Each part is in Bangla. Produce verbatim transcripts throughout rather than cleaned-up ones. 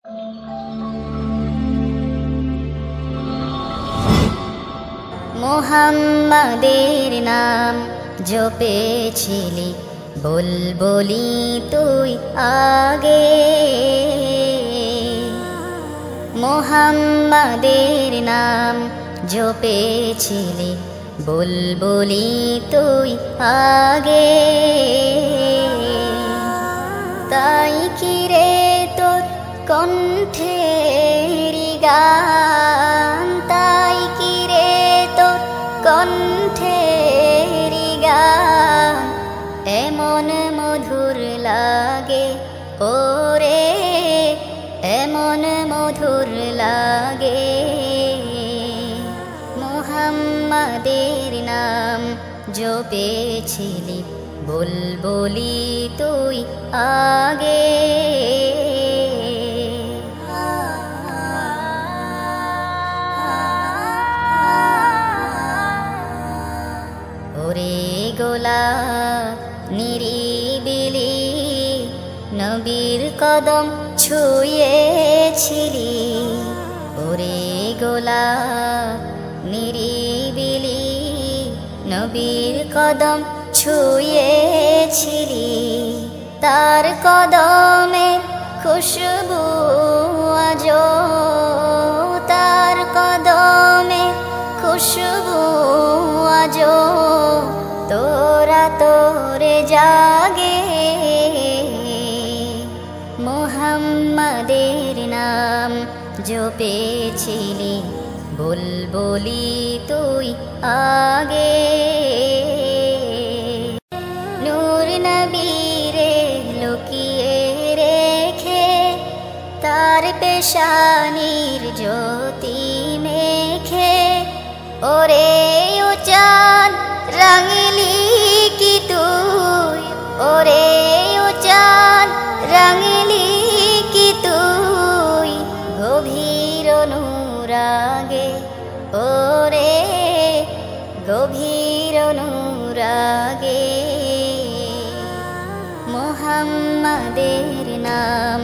মোহাম্মদের নাম জপেছিলি বুলবুলি তুই আগে, মোহাম্মদের নাম জপেছিলি বুলবুলি তুই আগে। তাই কি রে তোর কণ্ঠের গান, তাই কি রে তোর কণ্ঠের গান এমন মধুর লাগে ওরে, এমন মধুর লাগে। মোহাম্মদের নাম জপেছিলি বুলবুলি তুই আগে। ওরে গোলাপ নিরিবিলি নবীর কদম ছুঁয়েছিলি, ওরে গোলাপ নিরিবিলি নবীর কদম ছুঁয়েছিলি। তার কদমের খুশবু আজো, তার কদমের খুশবু আজো তোরা তোরে জাগে। মোহাম্মদের নাম জপেছিলি বুলবুলি তুই আগে। নূর নবীরে লুকিয়ে রেখে তার পেশানির জ্যোতি মেখে, ওরে ও চাঁদ রাঙলি কি তুই, ওরে ও চাঁদ রাঙলি কি তুই গভীর অনুরাগে, ওরে গভীর অনুরাগে। মোহাম্মদের নাম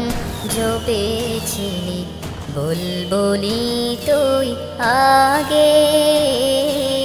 জপেছিলি বুলবুলি তুই আগে।